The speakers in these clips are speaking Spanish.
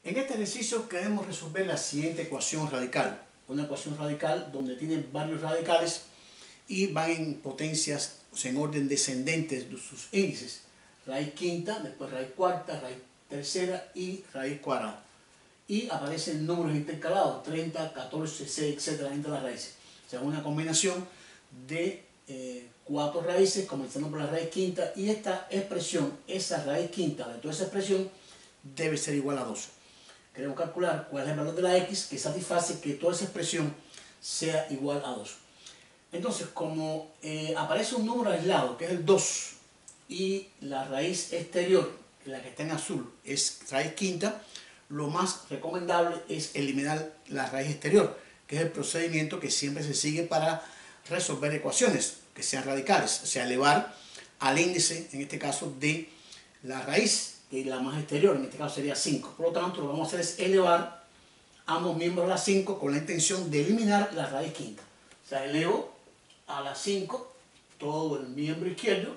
En este ejercicio queremos resolver la siguiente ecuación radical. Una ecuación radical donde tiene varios radicales y van en potencias, o sea, en orden descendente de sus índices. Raíz quinta, después raíz cuarta, raíz tercera y raíz cuadrada. Y aparecen números intercalados, 30, 14, 6, etc. entre las raíces. O sea, una combinación de cuatro raíces, comenzando por la raíz quinta, y esta expresión, esa raíz quinta de toda esa expresión, debe ser igual a 12. Queremos calcular cuál es el valor de la x que satisface que toda esa expresión sea igual a 2. Entonces, como aparece un número aislado, que es el 2, y la raíz exterior, la que está en azul, es raíz quinta, lo más recomendable es eliminar la raíz exterior, que es el procedimiento que siempre se sigue para resolver ecuaciones que sean radicales, o sea, elevar al índice, en este caso, de la raíz, que es la más exterior, en este caso sería 5. Por lo tanto, lo que vamos a hacer es elevar ambos miembros a la 5 con la intención de eliminar la raíz quinta. O sea, elevo a la 5 todo el miembro izquierdo,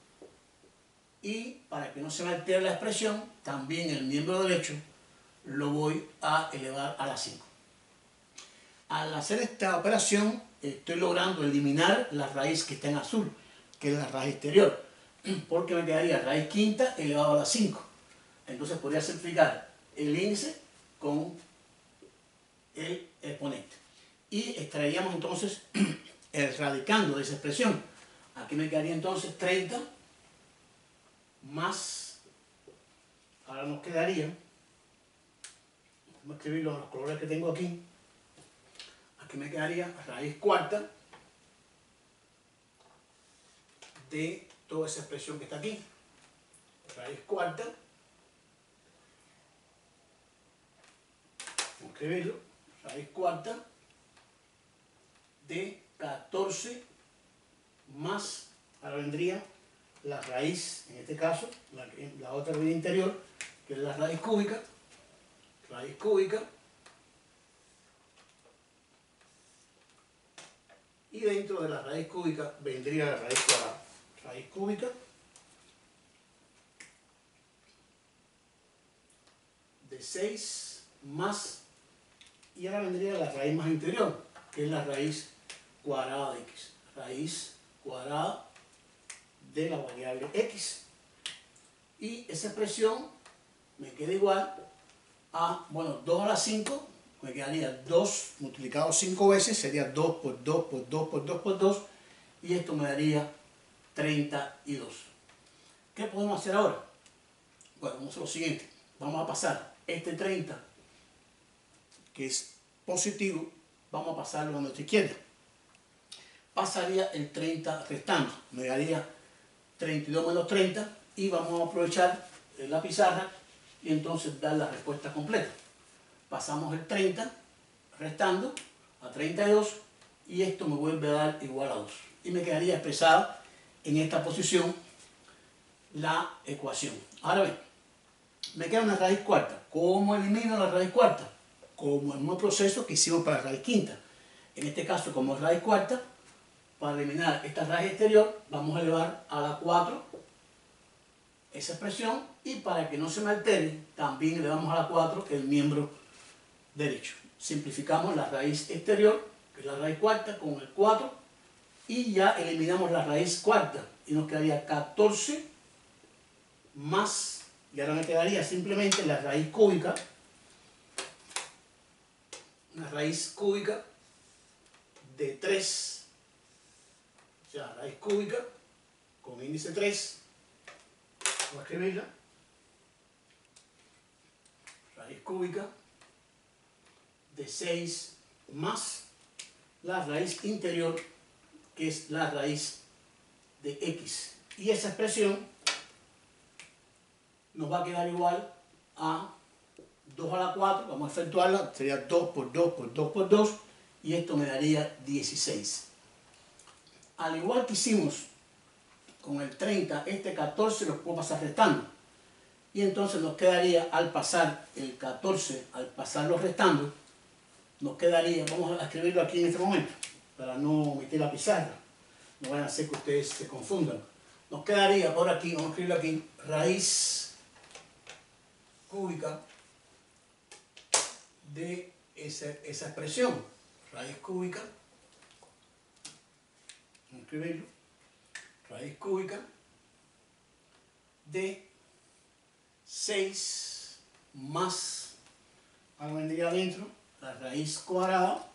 y para que no se me altere la expresión, también el miembro derecho lo voy a elevar a la 5. Al hacer esta operación estoy logrando eliminar la raíz que está en azul, que es la raíz exterior, porque me quedaría raíz quinta elevado a la 5. Entonces podría simplificar el índice con el exponente. Y extraeríamos entonces el radicando de esa expresión. Aquí me quedaría entonces 30 más, ahora nos quedaría, vamos a escribir los colores que tengo aquí. Aquí me quedaría raíz cuarta de toda esa expresión que está aquí. Raíz cuarta, vamos a escribirlo, raíz cuarta de 14 más, ahora vendría la raíz, en este caso, la otra raíz interior, que es la raíz cúbica, y dentro de la raíz cúbica vendría la raíz cuadrada. Raíz cúbica de 6 más, y ahora vendría la raíz más interior, que es la raíz cuadrada de x. Raíz cuadrada de la variable x. Y esa expresión me queda igual a, bueno, 2 a la 5, me quedaría 2 multiplicado 5 veces, sería 2 por 2 por 2 por 2 por 2, y esto me daría 32. ¿Qué podemos hacer ahora? Bueno, vamos a hacer lo siguiente. Vamos a pasar este 30, que es positivo, vamos a pasarlo a nuestra izquierda. Pasaría el 30 restando, me daría 32 menos 30, y vamos a aprovechar la pizarra y entonces dar la respuesta completa. Pasamos el 30 restando a 32, y esto me vuelve a dar igual a 2. Y me quedaría expresada en esta posición la ecuación. Ahora bien, me queda una raíz cuarta. ¿Cómo elimino la raíz cuarta? Como el mismo proceso que hicimos para la raíz quinta. En este caso, como es raíz cuarta, para eliminar esta raíz exterior, vamos a elevar a la 4 esa expresión, y para que no se me altere, también elevamos a la 4 el miembro derecho. Simplificamos la raíz exterior, que es la raíz cuarta, con el 4, y ya eliminamos la raíz cuarta, y nos quedaría 14 más, y ahora me quedaría simplemente la raíz cúbica, una raíz cúbica de 3, o sea, raíz cúbica con índice 3, voy a escribirla, raíz cúbica de 6 más la raíz interior, que es la raíz de x. Y esa expresión nos va a quedar igual a 2 a la 4, vamos a efectuarla, sería 2 por 2 por 2 por 2, y esto me daría 16. Al igual que hicimos con el 30, este 14 lo puedo pasar restando, y entonces nos quedaría, al pasar el 14, al pasarlo restando, nos quedaría, vamos a escribirlo aquí en este momento, para no meter la pizarra, no vayan a hacer que ustedes se confundan. Nos quedaría por aquí, vamos a escribirlo aquí, raíz cúbica de esa expresión. Raíz cúbica, vamos a escribirlo, raíz cúbica de 6 más, algo vendría adentro, la raíz cuadrada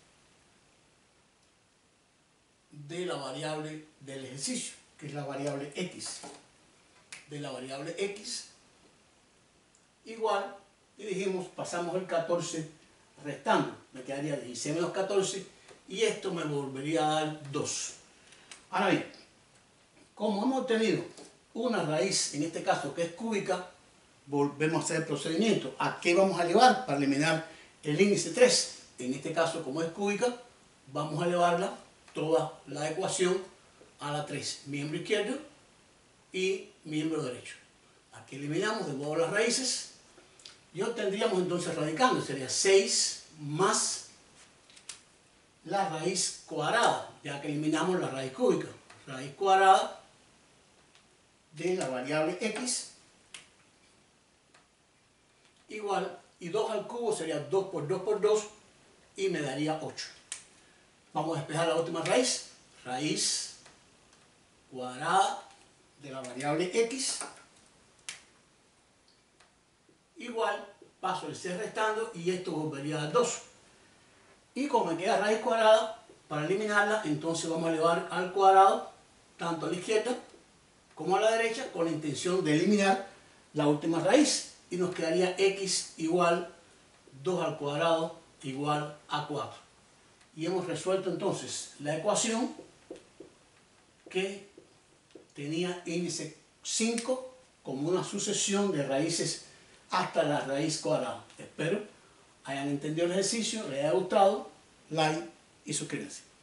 de la variable del ejercicio, que es la variable x. De la variable x igual, y dijimos, pasamos el 14 restando, me quedaría 16 menos 14 y esto me volvería a dar 2. Ahora bien, como hemos tenido una raíz, en este caso que es cúbica, volvemos a hacer el procedimiento. ¿A qué vamos a elevar para eliminar el índice 3? En este caso, como es cúbica, vamos a elevarla toda la ecuación a la 3, miembro izquierdo y miembro derecho. Aquí eliminamos de nuevo las raíces y obtendríamos entonces radicando, sería 6 más la raíz cuadrada, ya que eliminamos la raíz cúbica, raíz cuadrada de la variable x igual, y 2 al cubo sería 2 por 2 por 2 y me daría 8. Vamos a despejar la última raíz, raíz cuadrada de la variable x igual, paso el 6 restando y esto volvería a dar 2. Y como me queda raíz cuadrada, para eliminarla, entonces vamos a elevar al cuadrado, tanto a la izquierda como a la derecha, con la intención de eliminar la última raíz. Y nos quedaría x igual 2 al cuadrado igual a 4. Y hemos resuelto entonces la ecuación que tenía índice 5 como una sucesión de raíces hasta la raíz cuadrada. Espero hayan entendido el ejercicio, les haya gustado, like y suscríbanse.